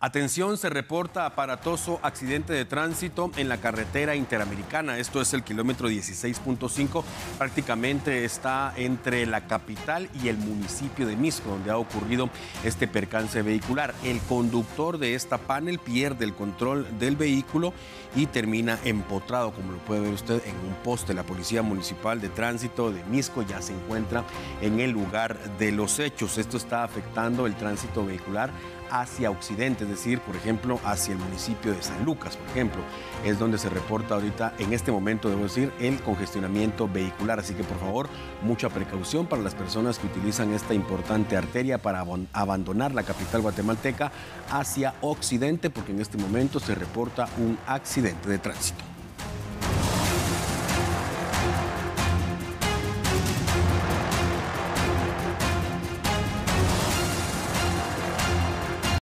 Atención, se reporta aparatoso accidente de tránsito en la carretera interamericana. Esto es el kilómetro 16.5. Prácticamente está entre la capital y el municipio de Misco, donde ha ocurrido este percance vehicular. El conductor de esta panel pierde el control del vehículo y termina empotrado, como lo puede ver usted, en un poste. La Policía Municipal de Tránsito de Misco ya se encuentra en el lugar de los hechos. Esto está afectando el tránsito vehicular hacia occidente, es decir, por ejemplo, hacia el municipio de San Lucas, por ejemplo, es donde se reporta ahorita, en este momento, debo decir, el congestionamiento vehicular. Así que, por favor, mucha precaución para las personas que utilizan esta importante arteria para abandonar la capital guatemalteca hacia occidente, porque en este momento se reporta un accidente de tránsito.